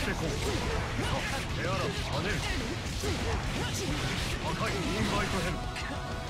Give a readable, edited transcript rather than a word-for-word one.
てこう。手荒跳ねる。破壊インバイトヘル。